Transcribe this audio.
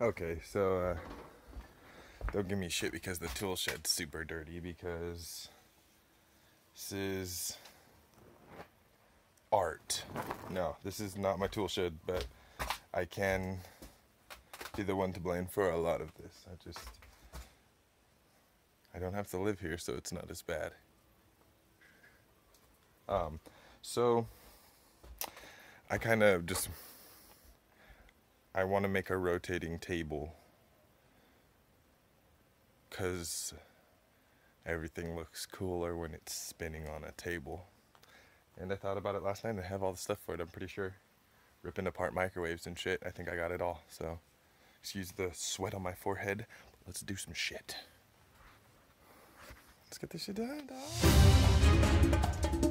Okay, so don't give me shit because the tool shed's super dirty, because this is art. No, this is not my tool shed, but I can be the one to blame for a lot of this. I don't have to live here, so it's not as bad. So I kind of just, I want to make a rotating table because everything looks cooler when it's spinning on a table. And I thought about it last night and I have all the stuff for it, I'm pretty sure. Ripping apart microwaves and shit, I think I got it all. So, excuse the sweat on my forehead, but let's do some shit. Let's get this shit done, dog.